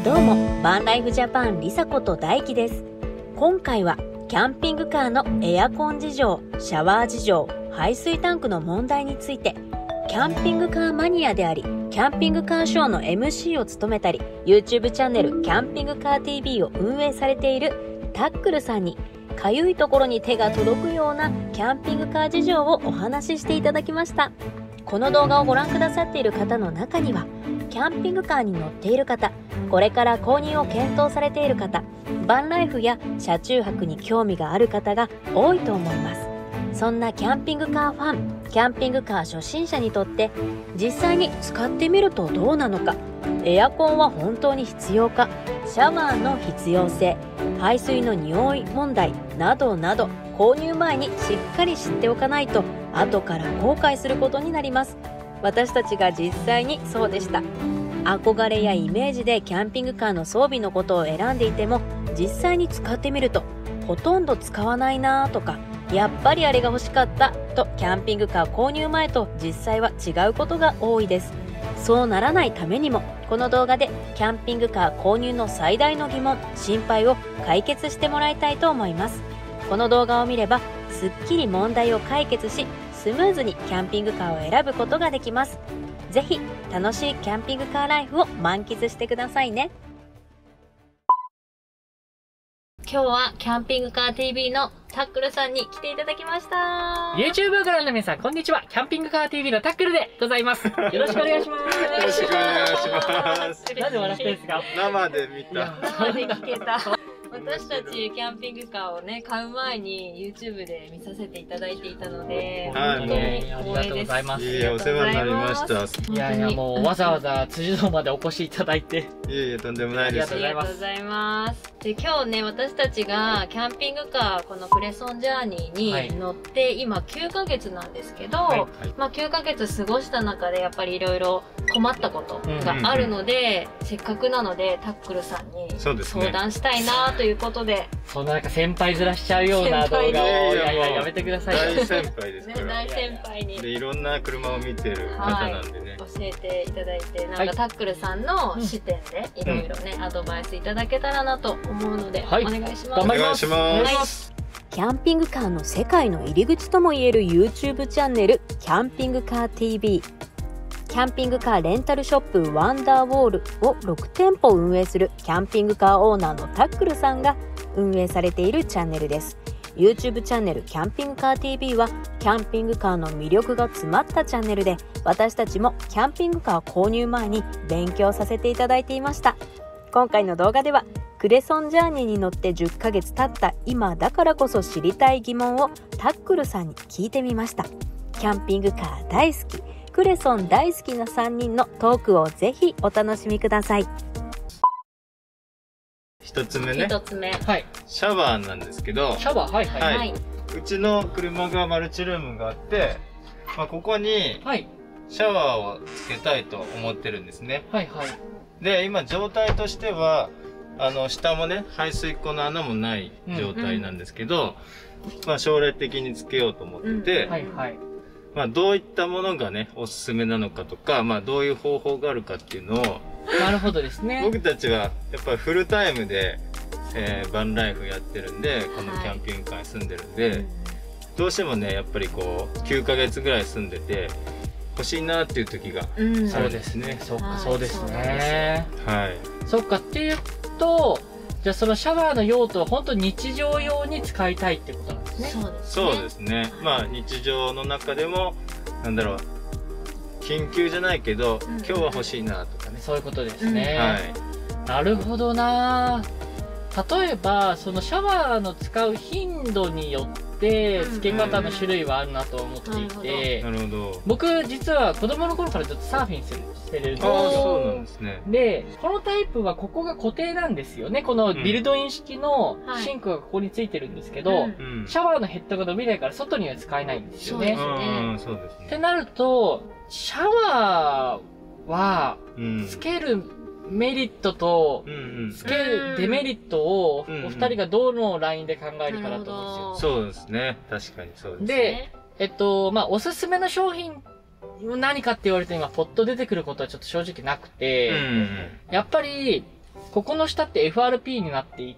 どうも、バンライフジャパンりさこと大輝です。今回はキャンピングカーのエアコン事情、シャワー事情、排水タンクの問題について、キャンピングカーマニアであり、キャンピングカーショーの MC を務めたり、YouTube チャンネルキャンピングカー TV を運営されているタックルさんに、かゆいところに手が届くようなキャンピングカー事情をお話ししていただきました。この動画をご覧くださっている方の中には、キャンピングカーに乗っている方、これから購入を検討されている方、バンライフや車中泊に興味がある方が多いと思います。そんなキャンピングカーファン、キャンピングカー初心者にとって、実際に使ってみるとどうなのか、エアコンは本当に必要か、シャワーの必要性、排水の匂い問題などなど、購入前にしっかり知っておかないと後から後悔することになります。私たちが実際にそうでした。憧れやイメージでキャンピングカーの装備のことを選んでいても、実際に使ってみるとほとんど使わないなとか、やっぱりあれが欲しかったと、キャンピングカー購入前と実際は違うことが多いです。そうならないためにも、この動画でキャンピングカー購入の最大の疑問、心配を解決してもらいたいと思います。この動画を見ればすっきり問題を解決し、スムーズにキャンピングカーを選ぶことができます。ぜひ楽しいキャンピングカーライフを満喫してくださいね。今日はキャンピングカー TV のタックルさんに来ていただきました。 YouTube ご覧の皆さん、こんにちは。キャンピングカー TV のタックルでございます。よろしくお願いします。 よろしくお願いします。 なんで笑ってるんですか？ 生で見た。 生で聞けた。私たちキャンピングカーをね、買う前に YouTube で見させていただいていたので、 はい、 本当に光栄です。 ありがとうございます。 いえ、お世話になりました。 いやいや、もうわざわざ辻堂までお越しいただいて。 いえいえ、とんでもないです。 ありがとうございます。で、今日ね、私たちがキャンピングカー、このクレソンジャーニーに乗って、今9ヶ月なんですけど、まあ9ヶ月過ごした中でやっぱりいろいろ困ったことがあるので、せっかくなのでタックルさんに相談したいなということで。 そんななんか先輩面しちゃうような動画を、いやいや、やめてください。 大先輩ですから。 大先輩に。 で、いろんな車を見てる方なんでね。 教えていただいて、なんかタックルさんの視点でいろいろね、アドバイスいただけたらなと思うので、お願いします。 お願いします。 キャンピングカーの世界の入り口ともいえる YouTube チャンネル、キャンピングカー TV。キャンピングカーレンタルショップワンダーウォールを6店舗運営するキャンピングカーオーナーのタックルさんが運営されているチャンネルです。YouTube チャンネルキャンピングカー TV はキャンピングカーの魅力が詰まったチャンネルで、私たちもキャンピングカー購入前に勉強させていただいていました。今回の動画ではクレソンジャーニーに乗って10ヶ月経った今だからこそ知りたい疑問をタックルさんに聞いてみました。キャンピングカー大好き、クレソン大好きな3人のトークをぜひお楽しみください。 一つ目ね。 一つ目。 はい。 シャワーなんですけど。 シャワー、はいはい。 はい。うちの車がマルチルームがあって、まあ、ここにシャワーをつけたいと思ってるんですね。 はいはい。 で、今状態としては、下もね、排水溝の穴もない状態なんですけど、まあ、将来的につけようと思ってて、 はいはい。 まあ、どういったものがね、おすすめなのかとか、まあ、どういう方法があるかっていうのを、 なるほどですね。 僕たちは、やっぱりフルタイムで、バンライフやってるんで、このキャンピングカーに住んでるんで、どうしてもね、やっぱりこう、9ヶ月ぐらい住んでて、欲しいなっていう時があるんですね。 そっか、そうですね。 はい。 そっかっていうと、じゃあそのシャワーの用途は本当日常用に使いたいってことなんですね。 そうですね。まあ日常の中でも、なんだろう、緊急じゃないけど、今日は欲しいなとかね。 そういうことですね。 はい。 なるほどな。例えば、そのシャワーの使う頻度によって、付け方の種類はあるなと思っていて、 なるほど。 僕、実は子供の頃からずっとサーフィンしてるんですよ。 ああ、そうなんですね。 で、このタイプはここが固定なんですよね。このビルドイン式のシンクがここについてるんですけど、シャワーのヘッドが伸びないから外には使えないんですよね。 そうですね。 ってなると、シャワーは、つけるメリットと、つけるデメリットを、お二人がどのラインで考えるかなと思うんですよ。 そうですね。確かにそうですね。で、まあ、おすすめの商品、何かって言われて今、ポッと出てくることはちょっと正直なくて、やっぱり、 ここの下って FRP になっていって、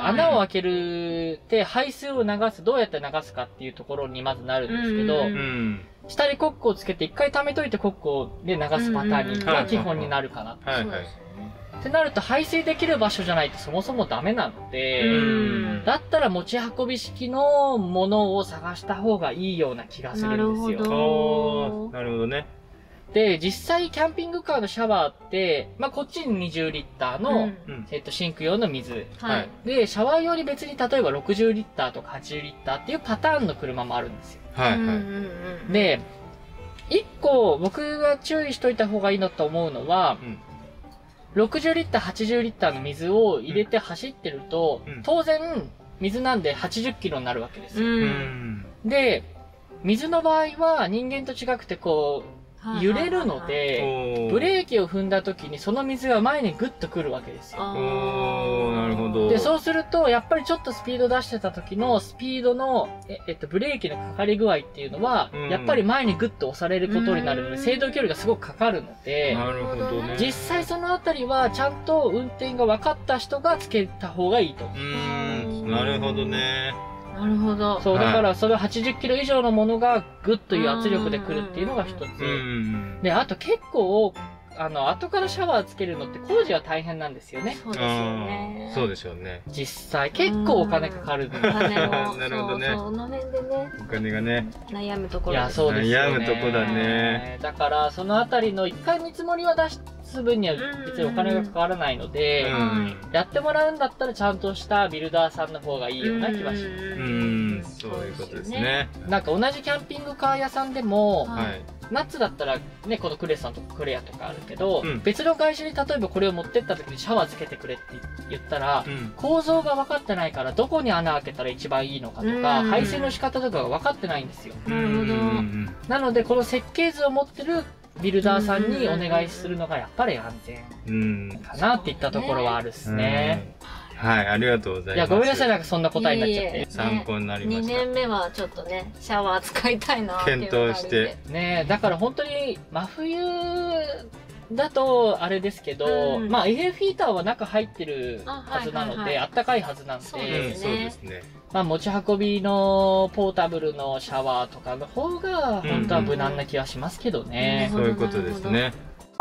穴を開けるって排水を流す、どうやって流すかっていうところにまずなるんですけど、下にコックをつけて一回溜めといてコックをで流すパターンが基本になるかな。ってなると排水できる場所じゃないとそもそもダメなので、だったら持ち運び式のものを探した方がいいような気がするんですよ。 なるほどね。 で、実際キャンピングカーのシャワーって、まあ、こっちに20リッターの、シンク用の水。で、シャワー用に別に例えば60リッターとか80リッターっていうパターンの車もあるんですよ。で、一個僕が注意しといた方がいいのと思うのは、60リッター、80リッターの水を入れて走ってると、当然、水なんで80キロになるわけですよ。で、水の場合は人間と違くてこう、揺れるので、ブレーキを踏んだ時にその水が前にグッと来るわけですよ。 なるほど。 で、そうすると、やっぱりちょっとスピード出してた時のスピードの、ブレーキのかかり具合っていうのは、やっぱり前にグッと押されることになるので、制動距離がすごくかかるので、 なるほどね。 実際そのあたりは、ちゃんと運転が分かった人がつけた方がいいと。 なるほどね。 なるほど。 そう、だからそれ80キロ以上のものがグッという圧力で来るっていうのが一つ。で、あと結構、後からシャワーつけるのって工事は大変なんですよね。 そうですよね。 そうでしょうね。 実際、結構お金かかる。 お金も。 なるほどね。 その面でね。 お金がね。 悩むところ。 いや、そうですよね。 悩むとこだね。 だから、そのあたりの一回見積もりは出す分には別にお金がかからないので、やってもらうんだったらちゃんとしたビルダーさんの方がいいような気はします。 そういうことですね。 なんか同じキャンピングカー屋さんでも、ナッツだったらね、このクレさんとかクレアとかあるけど、別の会社に例えばこれを持ってった時にシャワーつけてくれって言ったら、構造が分かってないからどこに穴開けたら一番いいのかとか、排水の仕方とかが分かってないんですよ。 なるほど。 なので、この設計図を持ってるビルダーさんにお願いするのがやっぱり安全かなっていったところはあるっすね。 はい、ありがとうございます。 いや、ごめんなさい、なんかそんな答えになっちゃって。 参考になりました。 2年目はちょっとね、シャワー使いたいなっていうのがあるんで。 検討して。 ねだから本当に真冬だとあれですけど、まあエアフィーターは中入ってるはずなので、あったかいはずなんで、 そうですね。 まあ持ち運びのポータブルのシャワーとかの方が本当は無難な気はしますけどね。 そういうことですね。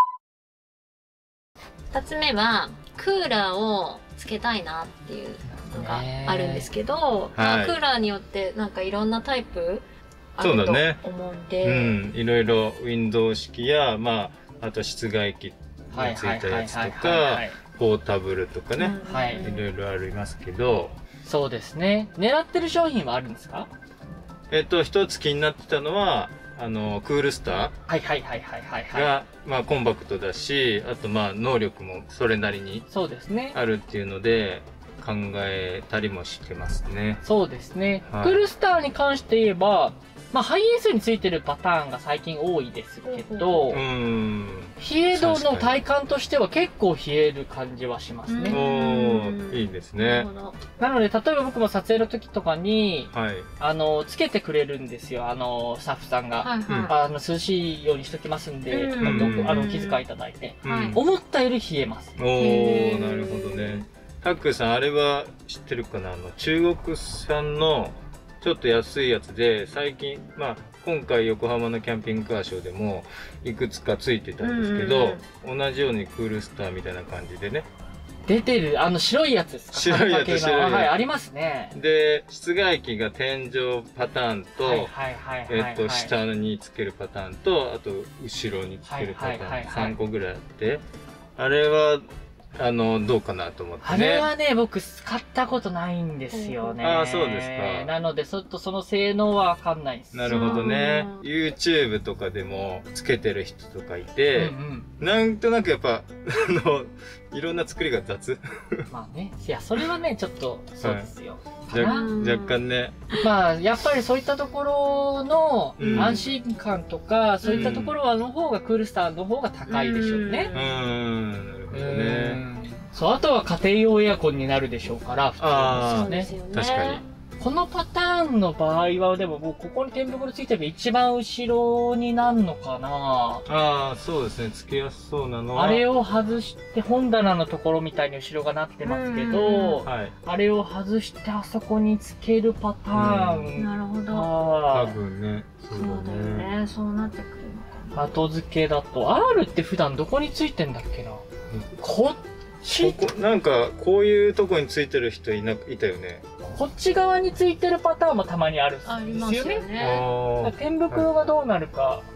2つ目は、クーラーをつけたいなっていうのがあるんですけど、クーラーによってなんかいろんなタイプあると思うんで、 いろいろウィンドウ式や、まあ、あと室外機についたやつとか、ポータブルとかね、いろいろありますけど。 そうですね。狙ってる商品はあるんですか？ 一つ気になってたのは、クールスターが、まあ、コンパクトだし、あと、まあ、能力もそれなりにあるっていうので、考えたりもしてますね。 そうですね。クールスターに関して言えば、まあ、ハイエースについてるパターンが最近多いですけど、冷え度の体感としては結構冷える感じはしますね。 いいですね。 なので、例えば僕も撮影の時とかに、つけてくれるんですよ、スタッフさんが。涼しいようにしときますんで、お気遣いいただいて。思ったより冷えます。 なるほどね。タックさん、あれは知ってるかな？中国産のちょっと安いやつで、最近、まあ、今回横浜のキャンピングカーショーでもいくつかついてたんですけど、同じようにクールスターみたいな感じでね。 出てる、白いやつですか？ 白いやつ、 はい、ありますね。 で、室外機が天井パターンと、下につけるパターンと、あと、後ろにつけるパターン、3個ぐらいあって、あれは、どうかなと思ってね。 あれはね、僕、使ったことないんですよね。 ああ、そうですか。 なので、ちょっとその性能はわかんないです。 なるほどね。YouTube とかでもつけてる人とかいて、なんとなくやっぱ、いろんな作りが雑。 まあね。いや、それはね、ちょっと、そうですよ。 若干ね。 まあ、やっぱりそういったところの安心感とか、そういったところの方が、クールスターの方が高いでしょうね。 ね、 そう、あとは家庭用エアコンになるでしょうから、普通ですよね。 確かに。 このパターンの場合は、でももうここに天袋ついてる一番後ろになるのかな。 ああ、そうですね。つけやすそうなのは。 あれを外して、本棚のところみたいに後ろがなってますけど、 はい、 あれを外してあそこにつけるパターン。 なるほど。 多分ね。 そうだよね。そうなってくるのかな。 後付けだと、R って普段どこについてんだっけな。こなんか、こういうとこについてる人いたよね。 こっち側についてるパターンもたまにあるんですよね。 ありますよね。 天袋がどうなるか。 はい、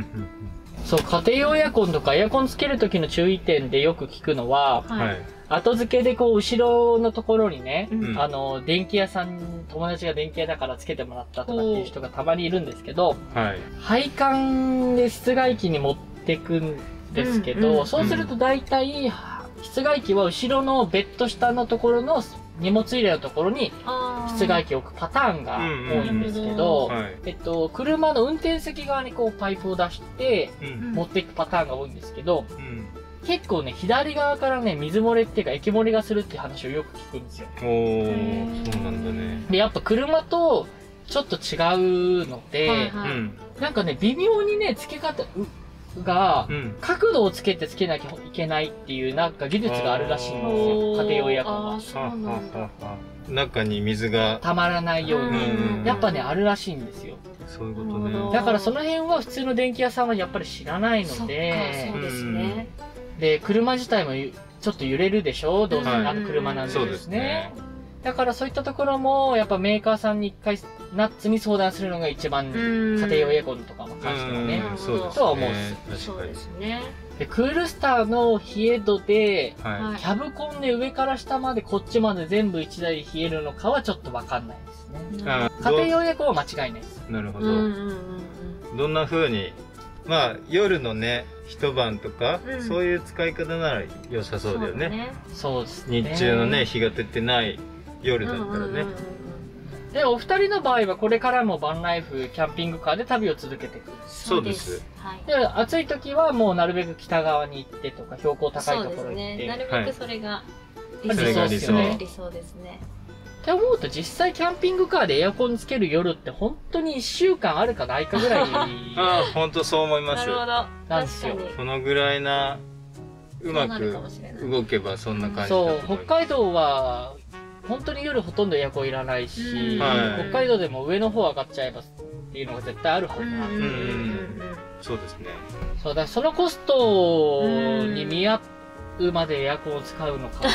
そう、家庭用エアコンとかエアコンつける時の注意点でよく聞くのは、 はい、 後付けでこう、後ろのところにね、電気屋さん、友達が電気屋だからつけてもらったとかっていう人がたまにいるんですけど、 はい、 配管で室外機に持ってくんですけど、そうすると大体、室外機は後ろのベッド下のところの荷物入れのところに室外機を置くパターンが多いんですけど、車の運転席側にこうパイプを出して持っていくパターンが多いんですけど、結構ね、左側からね、水漏れっていうか液漏れがするっていう話をよく聞くんですよ。 おー、そうなんだね。 で、やっぱ車とちょっと違うので、なんかね、微妙にね、付け方、が、角度をつけてつけなきゃいけないっていうなんか技術があるらしいんですよ。家庭用エアコンは。 中に水がたまらないように。やっぱね、あるらしいんですよ。 そういうことね。 だからその辺は普通の電気屋さんはやっぱり知らないので、 そうですね。 で、車自体もちょっと揺れるでしょ、どうせ車なんですね。だからそういったところも、やっぱメーカーさんに一回、ナッツに相談するのが一番、家庭用エアコンとかも関してはね、とは思うんです。 そうですね。 で、クールスターの冷え度で、キャブコンで上から下までこっちまで全部一台で冷えるのかはちょっとわかんないですね。家庭用エアコンは間違いないです。 なるほど。どんな風に、まあ、夜のね、一晩とか、そういう使い方なら良さそうだよね。 そうですね。 日中のね、日が出てない夜だったらね。 で、お二人の場合はこれからもバンライフ、キャンピングカーで旅を続けていく。 そうです。 で、暑い時はもうなるべく北側に行ってとか、標高高いところに行って。 なるべくそれが理想ですね。 って思うと実際キャンピングカーでエアコンつける夜って本当に1週間あるかないかぐらい。 ああ、本当そう思います。 なるほど。 なんですよ。 そのぐらいな、うまく動けばそんな感じだと思います。 そう、北海道は、本当に夜ほとんどエアコンいらないし、北海道でも上の方上がっちゃえばっていうのが絶対あるはずなんで。 そうですね。 そうだ、そのコストに見合うまでエアコンを使うのか。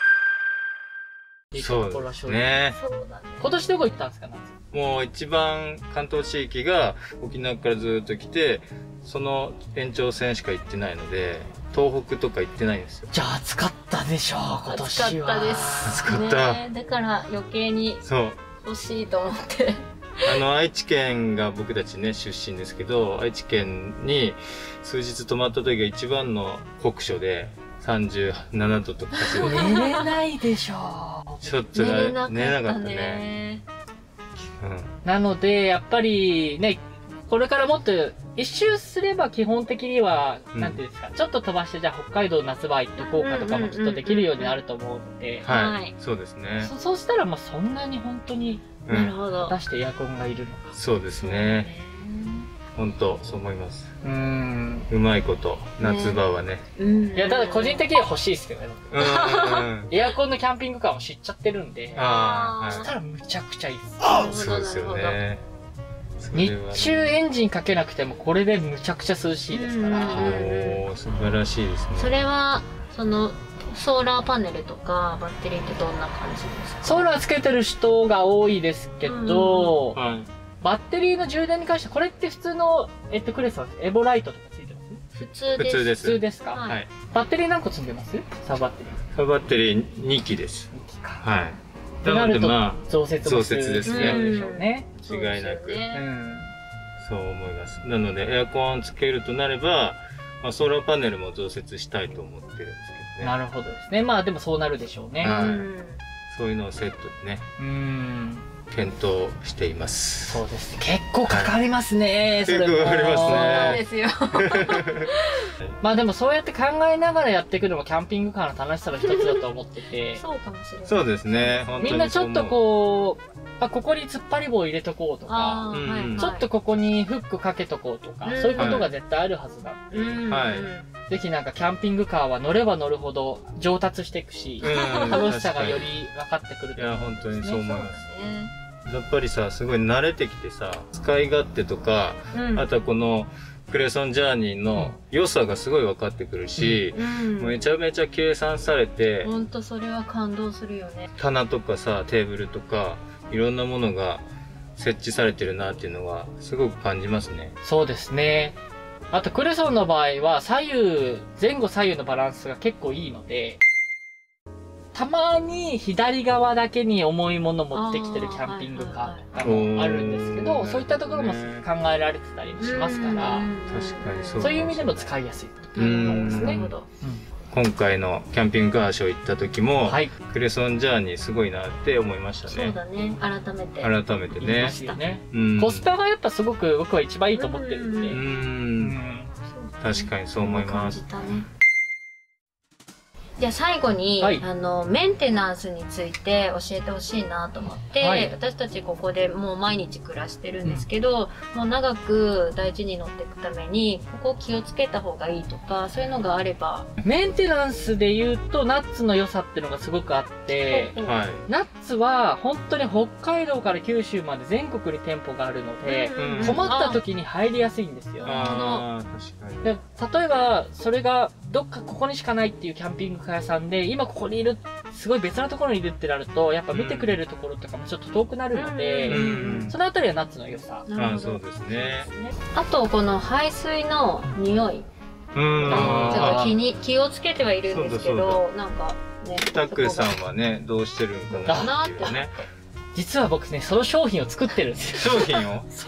そうですね。 今年どこ行ったんですか？ もう一番関東地域が沖縄からずっと来て、その延長線しか行ってないので、東北とか行ってないんですよ。 じゃあ暑かったでしょう、今年は。 暑かったです。 暑かった。 だから余計に欲しいと思って。 愛知県が僕たちね、出身ですけど、愛知県に数日泊まった時が一番の酷暑で、37度とか寝れないでしょう。 ちょっと寝れなかったね。 なので、やっぱりね、これからもっと一周すれば基本的には、なんていうんですか、ちょっと飛ばしてじゃあ北海道夏場行っとこうかとかもきっとできるようになると思うので。 はい。そうですね。 そうしたらもうそんなに本当に、果たしてエアコンがいるのか。 そうですね。本当そう思います。うまいこと、夏場はね。 いや、ただ個人的には欲しいですけどね。エアコンのキャンピングカーも知っちゃってるんで、そしたらむちゃくちゃいいです。 そうですよね。 日中エンジンかけなくてもこれでむちゃくちゃ涼しいですから。 素晴らしいですね。 それは、ソーラーパネルとかバッテリーってどんな感じですか？ ソーラーつけてる人が多いですけど、バッテリーの充電に関して、これって普通の、クレスはエボライトとかついてます？ 普通です。 普通ですか？はい。バッテリー何個積んでます？サブバッテリー。 サブバッテリー2機です。 2機か。 はい。 なのでまあ、増設ですね。 違いなく。そう思います。なので、エアコンつけるとなれば、ソーラーパネルも増設したいと思ってるんですけどね。 なるほどですね。まあでもそうなるでしょうね。 そういうのをセットでね検討しています。 そうです。結構かかりますね。 結構かかりますね。そうなんですよ。 まあでもそうやって考えながらやっていくのもキャンピングカーの楽しさの一つだと思ってて。 そうかもしれない。 そうですね。 みんなちょっとこう、ここに突っ張り棒入れとこうとか、ちょっとここにフックかけとこうとか、そういうことが絶対あるはずなんで、ぜひなんかキャンピングカーは乗れば乗るほど上達していくし、楽しさがより分かってくると思うんですね。 いや、本当にそう思います。やっぱりさ、すごい慣れてきてさ、使い勝手とか、あとはこのクレソンジャーニーの良さがすごい分かってくるし、めちゃめちゃ計算されて、 ほんとそれは感動するよね。 棚とかさ、テーブルとか、いろんなものが設置されてるなっていうのはすごく感じますね。 そうですね。あとクレソンの場合は前後左右のバランスが結構いいので、たまに左側だけに重いもの持ってきてるキャンピングカーとかもあるんですけど、そういったところも考えられてたりもしますから、 確かにそういう意味でも使いやすいと思いますね。 今回のキャンピングカーショー行った時も、クレソンジャーニーすごいなって思いましたね。 そうだね。改めてね。コスパがやっぱすごく僕は一番いいと思ってるんで。 確かにそう思います。 じゃあ最後に、メンテナンスについて教えてほしいなと思って、私たちここでもう毎日暮らしてるんですけど、もう長く大事に乗っていくためにここ気をつけた方がいいとか、そういうのがあれば。 メンテナンスで言うとナッツの良さっていうのがすごくあって、ナッツは本当に北海道から九州まで全国に店舗があるので、困った時に入りやすいんですよ。例えばそれがどっかここにしかないっていうキャンピングカー屋さんで、今ここにいる、すごい別なところにいるってなると、やっぱ見てくれるところとかもちょっと遠くなるので、そのあたりはナッツの良さ。 そうですね。 あと、この排水の匂い。ちょっと気をつけてはいるんですけど、なんかね。 タックさんはね、どうしてるんかなっていうね。 実は僕ね、その商品を作ってるんですよ。 商品をそう。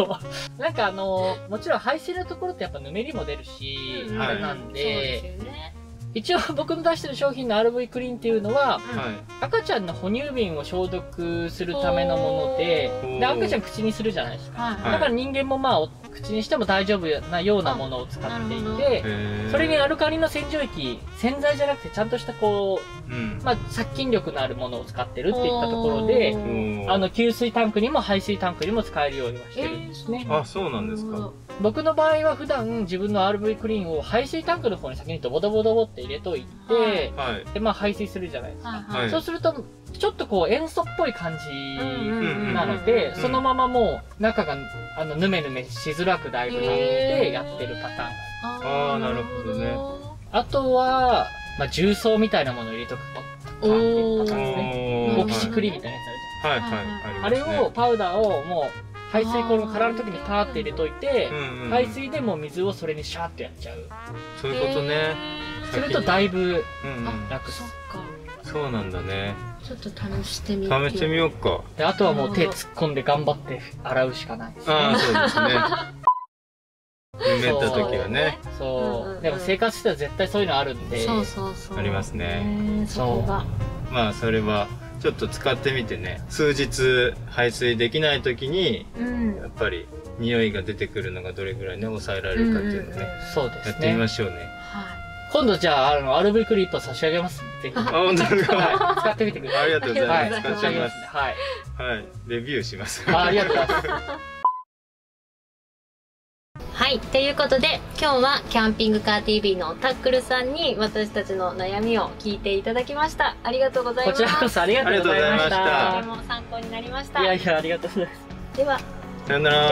なんかもちろん排水のところってやっぱぬめりも出るし、あれなんで、一応僕の出してる商品の RV クリーンっていうのは、赤ちゃんの哺乳瓶を消毒するためのもので、赤ちゃん口にするじゃないですか。だから人間も口にしても大丈夫なようなものを使っていて、それにアルカリの洗浄液、洗剤じゃなくてちゃんとした殺菌力のあるものを使ってるっていったところで、給水タンクにも排水タンクにも使えるようにはしてるんですね。 あ、そうなんですか。 僕の場合は普段自分の RV クリーンを排水タンクの方に先にドボドボドボって入れといて、で排水するじゃないですか。そうするとちょっと塩素っぽい感じなので、そのままもう中がヌメヌメしづらくだいぶなってやってるパターン。 ああ、なるほどね。 あとは重曹みたいなものを入れとくパターンっていうパターンですね。オキシクリみたいなやつあるじゃん。あれをパウダーをもう排水口の空の時にパーって入れといて、排水でも水をそれにシャーってやっちゃう。 そういうことね。 するとだいぶ楽です。 そうなんだね。 ちょっと試してみよう。 試してみようか。 で、あとはもう手突っ込んで頑張って洗うしかないですね。 ああ、そうですね。ぬめった時はね。 そう。でも生活しては絶対そういうのあるんで。 ありますね。 そう。 まあ、それはちょっと使ってみてね、数日排水できない時に、やっぱり匂いが出てくるのがどれぐらいね、抑えられるかっていうのね、やってみましょうね。 今度じゃあ、RV クリップを差し上げます。ぜひ。 あ、本当ですか。 使ってみてください。 ありがとうございます。 使ってみます。はい。 はい。レビューします。 ありがとうございます。 はい。ということで、今日はキャンピングカー TV のタックルさんに私たちの悩みを聞いていただきました。ありがとうございます。 こちらこそありがとうございました。 とても参考になりました。 いやいや、ありがとうございます。 では、 さよなら。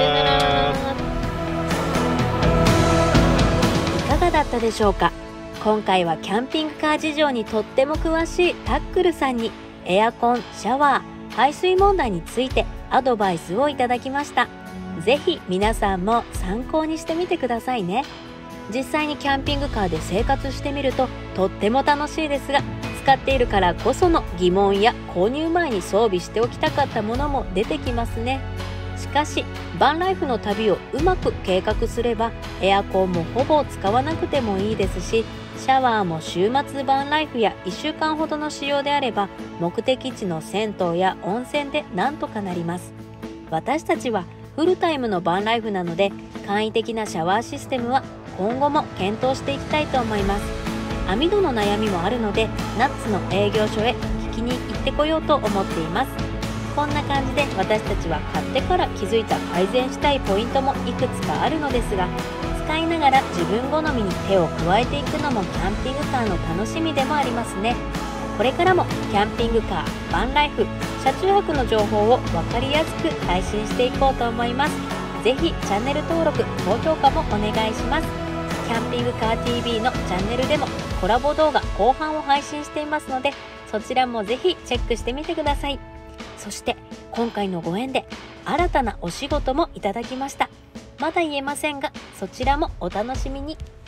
いかがだったでしょうか。今回はキャンピングカー事情にとっても詳しいタックルさんにエアコン、シャワー、排水問題についてアドバイスをいただきました。ぜひ皆さんも参考にしてみてくださいね。実際にキャンピングカーで生活してみるととっても楽しいですが、使っているからこその疑問や購入前に装備しておきたかったものも出てきますね。しかしバンライフの旅をうまく計画すればエアコンもほぼ使わなくてもいいですし、 シャワーも週末バンライフや1週間ほどの使用であれば、目的地の銭湯や温泉でなんとかなります。私たちはフルタイムのバンライフなので、簡易的なシャワーシステムは今後も検討していきたいと思います。網戸の悩みもあるので、ナッツの営業所へ聞きに行ってこようと思っています。こんな感じで私たちは買ってから気づいた改善したいポイントもいくつかあるのですが、使いながら自分好みに手を加えていくのもキャンピングカーの楽しみでもありますね。これからもキャンピングカー、バンライフ、車中泊の情報を分かりやすく配信していこうと思います。ぜひチャンネル登録、高評価もお願いします。キャンピングカー TV のチャンネルでもコラボ動画後半を配信していますので、そちらもぜひチェックしてみてください。そして今回のご縁で新たなお仕事もいただきました。まだ言えませんが、そちらもお楽しみに。